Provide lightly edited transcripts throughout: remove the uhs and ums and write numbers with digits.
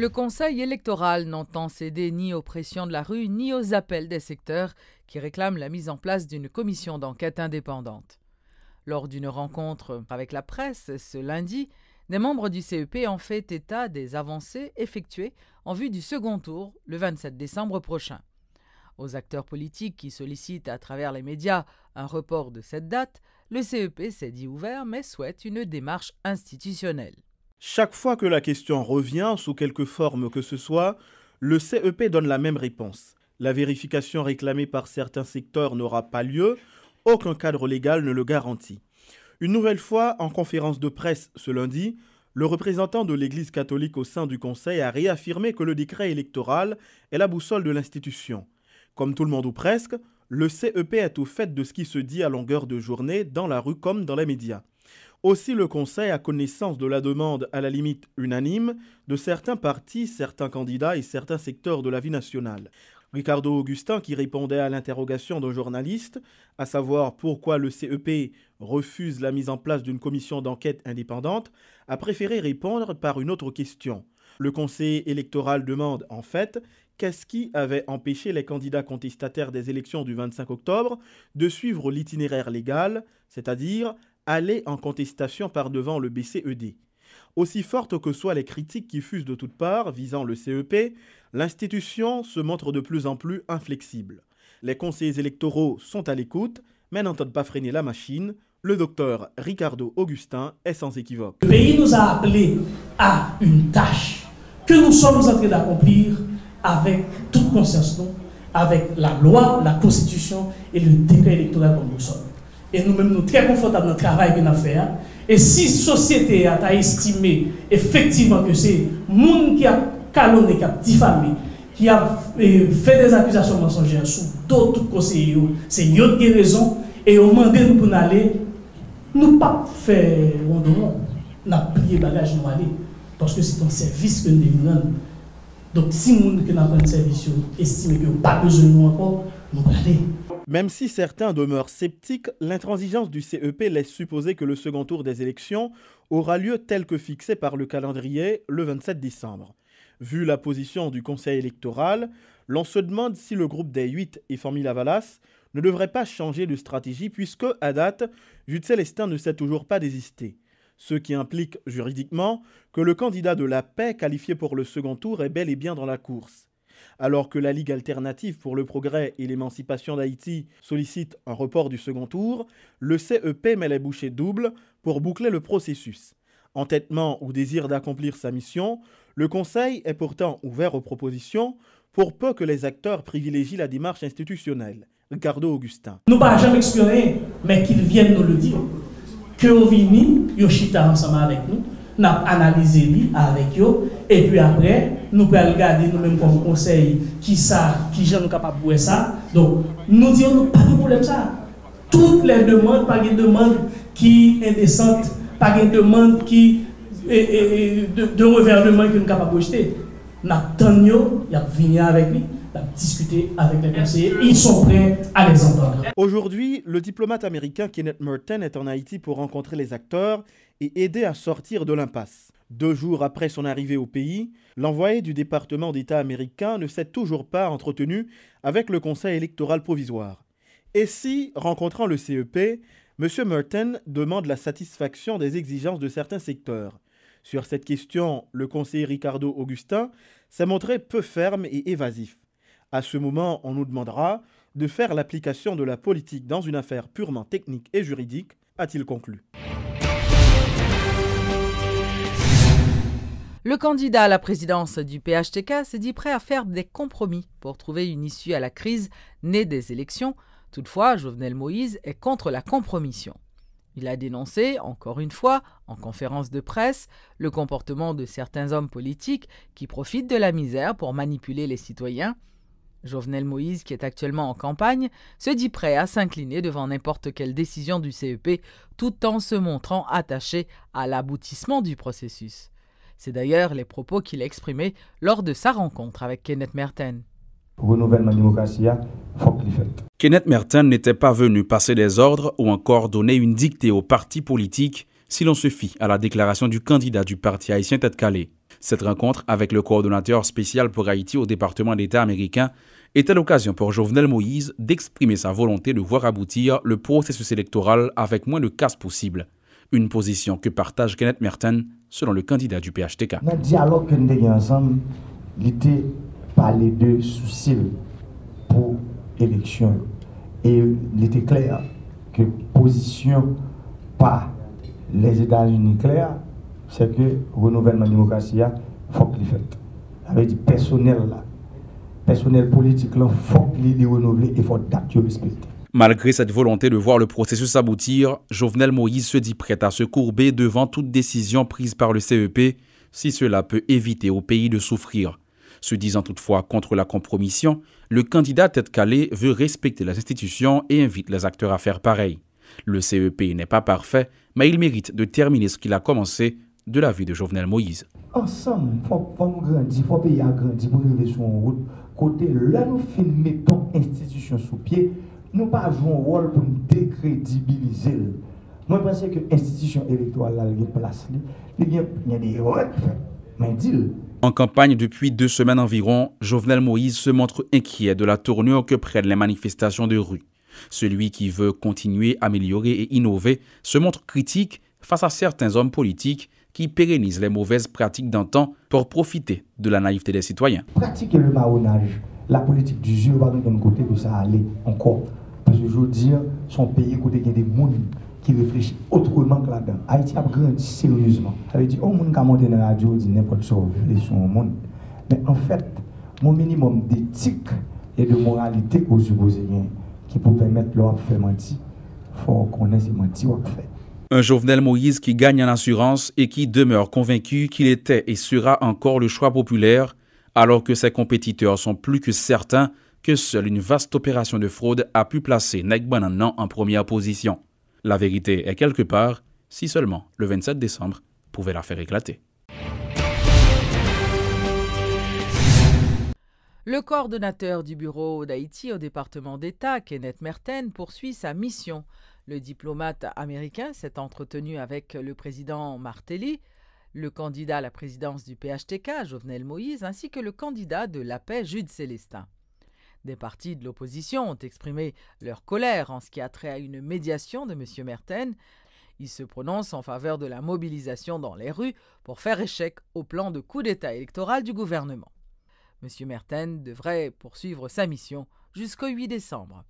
Le Conseil électoral n'entend céder ni aux pressions de la rue ni aux appels des secteurs qui réclament la mise en place d'une commission d'enquête indépendante. Lors d'une rencontre avec la presse ce lundi, des membres du CEP ont fait état des avancées effectuées en vue du second tour le 27 décembre prochain. Aux acteurs politiques qui sollicitent à travers les médias un report de cette date, le CEP s'est dit ouvert mais souhaite une démarche institutionnelle. Chaque fois que la question revient, sous quelque forme que ce soit, le CEP donne la même réponse. La vérification réclamée par certains secteurs n'aura pas lieu, aucun cadre légal ne le garantit. Une nouvelle fois, en conférence de presse ce lundi, le représentant de l'Église catholique au sein du Conseil a réaffirmé que le décret électoral est la boussole de l'institution. Comme tout le monde ou presque, le CEP est au fait de ce qui se dit à longueur de journée dans la rue comme dans les médias. Aussi, le Conseil a connaissance de la demande à la limite unanime de certains partis, certains candidats et certains secteurs de la vie nationale. Ricardo Augustin, qui répondait à l'interrogation d'un journaliste, à savoir pourquoi le CEP refuse la mise en place d'une commission d'enquête indépendante, a préféré répondre par une autre question. Le Conseil électoral demande en fait qu'est-ce qui avait empêché les candidats contestataires des élections du 25 octobre de suivre l'itinéraire légal, c'est-à-dire aller en contestation par devant le BCED. Aussi fortes que soient les critiques qui fusent de toutes parts visant le CEP, l'institution se montre de plus en plus inflexible. Les conseillers électoraux sont à l'écoute, mais n'entendent pas freiner la machine. Le docteur Ricardo Augustin est sans équivoque. Le pays nous a appelés à une tâche que nous sommes en train d'accomplir avec toute conscience, avec la loi, la constitution et le décret électoral comme nous sommes. Et nous-mêmes, nous sommes très confortables dans le travail que nous faisons. Et si la société a estimé effectivement que c'est le monde qui a calomnié, qui a diffamé, qui a fait des accusations mensongères sur d'autres conseillers, c'est une autre raison. Et on demande nous pour aller, nous ne pas faire rondement, nous avons plié le bagage, nous aller. Parce que c'est un service que nous devons. Donc si nous avons un service, estime que nous n'avons pas besoin de nous encore, nous allons aller. Même si certains demeurent sceptiques, l'intransigeance du CEP laisse supposer que le second tour des élections aura lieu tel que fixé par le calendrier le 27 décembre. Vu la position du Conseil électoral, l'on se demande si le groupe des 8 et Famille Lavalas ne devrait pas changer de stratégie puisque, à date, Jude Célestin ne s'est toujours pas désisté. Ce qui implique juridiquement que le candidat de la paix qualifié pour le second tour est bel et bien dans la course. Alors que la Ligue alternative pour le progrès et l'émancipation d'Haïti sollicite un report du second tour, le CEP met les bouchées doubles pour boucler le processus. Entêtement ou désir d'accomplir sa mission, le Conseil est pourtant ouvert aux propositions pour peu que les acteurs privilégient la démarche institutionnelle. Ricardo Augustin. Nous ne pouvons jamais expliquer, mais qu'ils viennent nous le dire. Que nous venons, nous chita ensemble avec nous, nous analysé avec eux, et puis après, nous pouvons regarder nous-mêmes comme conseil qui sont capables de faire ça. Donc, nous disons, nous pas de problème ça. Toutes les demandes, pas de demande qui est indécente, pas de demande qui de gouvernement qui est capable de rejeter. Nous attendons, il y a venir avec lui, il a discuté avec les conseillers, ils sont prêts à les entendre. Aujourd'hui, le diplomate américain Kenneth Merton est en Haïti pour rencontrer les acteurs et aider à sortir de l'impasse. 2 jours après son arrivée au pays, l'envoyé du département d'État américain ne s'est toujours pas entretenu avec le Conseil électoral provisoire. Et si, rencontrant le CEP, M. Merton demande la satisfaction des exigences de certains secteurs. Sur cette question, le conseiller Ricardo Augustin s'est montré peu ferme et évasif. À ce moment, on nous demandera de faire l'application de la politique dans une affaire purement technique et juridique, a-t-il conclu. Le candidat à la présidence du PHTK s'est dit prêt à faire des compromis pour trouver une issue à la crise née des élections. Toutefois, Jovenel Moïse est contre la compromission. Il a dénoncé, encore une fois, en conférence de presse, le comportement de certains hommes politiques qui profitent de la misère pour manipuler les citoyens. Jovenel Moïse, qui est actuellement en campagne, se dit prêt à s'incliner devant n'importe quelle décision du CEP, tout en se montrant attaché à l'aboutissement du processus. C'est d'ailleurs les propos qu'il a exprimés lors de sa rencontre avec Kenneth Merton. Renouvellement démocratie, faut qu'il fait. Kenneth Merton n'était pas venu passer des ordres ou encore donner une dictée aux partis politiques si l'on se fie à la déclaration du candidat du parti haïtien Tête Calée. Cette rencontre avec le coordonnateur spécial pour Haïti au département d'État américain était l'occasion pour Jovenel Moïse d'exprimer sa volonté de voir aboutir le processus électoral avec moins de casse possible. Une position que partage Kenneth Merten, selon le candidat du PHTK. Dans le dialogue que nous avons ensemble, il était parlé de soucis pour l'élection. Et il était clair que position par les États-Unis claire, c'est que le renouvellement de la démocratie, il faut qu'il soit fait. Avec du personnel politique, il faut qu'il renouvelé et il faut d'actuer respecter. Malgré cette volonté de voir le processus aboutir, Jovenel Moïse se dit prêt à se courber devant toute décision prise par le CEP si cela peut éviter au pays de souffrir. Se disant toutefois contre la compromission, le candidat tête calée veut respecter les institutions et invite les acteurs à faire pareil. Le CEP n'est pas parfait, mais il mérite de terminer ce qu'il a commencé de la vie de Jovenel Moïse. Ensemble, il faut nous grandir, il faut payer à grandir pour nous lever sur une route. Côté là, nous mettons institution sous pied, nous pas jouer un rôle pour nous décrédibiliser. Moi, je pense que l'institution électorale a une place, il y a des erreurs qui fait, mais dis-le. En campagne depuis 2 semaines environ, Jovenel Moïse se montre inquiet de la tournure que prennent les manifestations de rue. Celui qui veut continuer, améliorer et innover se montre critique face à certains hommes politiques qui pérennisent les mauvaises pratiques d'antan pour profiter de la naïveté des citoyens. Pratiquer le marronnage, la politique du jeu, va d'un côté que ça allait encore. Parce que je veux dire, son pays, côté il y a des gens qui réfléchissent autrement que là-dedans. Haïti a grandi sérieusement. Ça veut dire, oh, monde qui a monté dans la radio, dit n'importe quoi, sur le monde. Mais en fait, mon minimum d'éthique et de moralité aux Supposéens qui peut permettre de faire mentir, il faut connaître ces mentir ou faire. Un Jovenel Moïse qui gagne en assurance et qui demeure convaincu qu'il était et sera encore le choix populaire, alors que ses compétiteurs sont plus que certains que seule une vaste opération de fraude a pu placer Nek Bananan en première position. La vérité est quelque part, si seulement le 27 décembre pouvait la faire éclater. Le coordonnateur du bureau d'Haïti au département d'État, Kenneth Merten, poursuit sa mission. Le diplomate américain s'est entretenu avec le président Martelly, le candidat à la présidence du PHTK, Jovenel Moïse, ainsi que le candidat de la paix, Jude Célestin. Des partis de l'opposition ont exprimé leur colère en ce qui a trait à une médiation de M. Merten. Ils se prononcent en faveur de la mobilisation dans les rues pour faire échec au plan de coup d'État électoral du gouvernement. M. Merten devrait poursuivre sa mission jusqu'au 8 décembre.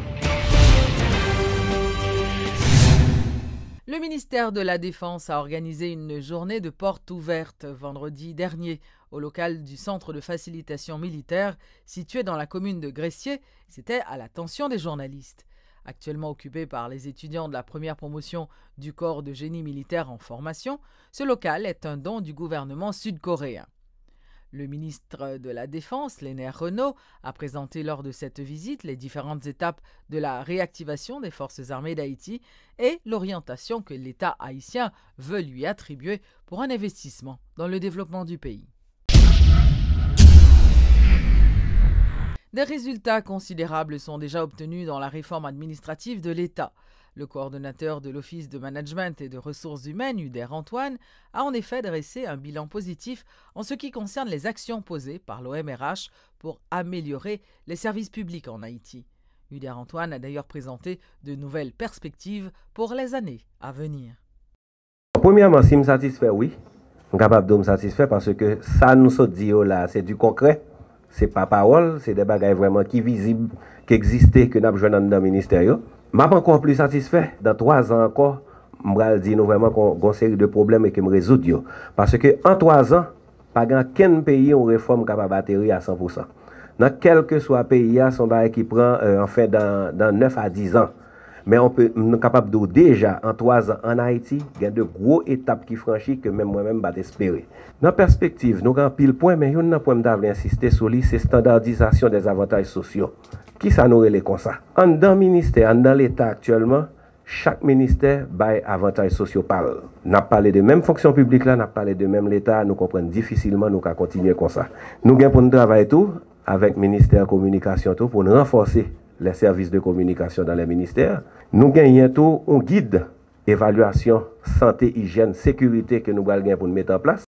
Le ministère de la Défense a organisé une journée de porte ouverte vendredi dernier au local du Centre de facilitation militaire situé dans la commune de Gressier. C'était à l'attention des journalistes. Actuellement occupé par les étudiants de la première promotion du corps de génie militaire en formation, ce local est un don du gouvernement sud-coréen. Le ministre de la Défense, Lénaire Renault, a présenté lors de cette visite les différentes étapes de la réactivation des forces armées d'Haïti et l'orientation que l'État haïtien veut lui attribuer pour un investissement dans le développement du pays. Des résultats considérables sont déjà obtenus dans la réforme administrative de l'État. Le coordonnateur de l'Office de management et de ressources humaines, Uder Antoine, a en effet dressé un bilan positif en ce qui concerne les actions posées par l'OMRH pour améliorer les services publics en Haïti. Uder Antoine a d'ailleurs présenté de nouvelles perspectives pour les années à venir. Premièrement, si je me satisfait, oui. Je suis capable de me satisfaire parce que ça nous se dit là, c'est du concret. Ce n'est pas parole, c'est des bagages vraiment qui visibles, qui existent, que nous avons joué dans le ministère. Je suis encore plus satisfait. Dans 3 ans encore, je vais dire vraiment qu'on a une série de problèmes et que je résoudre. Parce qu'en 3 ans, pas aucun pays une réforme capable d'atterrir à 100%. Dans quel que soit le pays, son bail qui prend dans 9 à 10 ans. Mais on est capable de déjà, en 3 ans en Haïti, il y a de grosses étapes qui franchissent que même moi-même je vais espérer. Dans la perspective, nous avons pile point, mais il y a un point que je veux insister sur lui, c'est la standardisation des avantages sociaux. Qui ça nous relève comme ça? Dans le ministère, dans l'État actuellement, chaque ministère a avantages sociaux par eux. Nous avons parlé de même fonction publique, là, nous avons parlé de même l'État, nous comprenons difficilement, nous allons continuer comme ça. Nous avons pour nous travailler tout avec le ministère de la Communication tout, pour nous renforcer les services de communication dans les ministères. Nous gagnons tout un guide évaluation santé, hygiène, sécurité que nous allons pour nous mettre en place.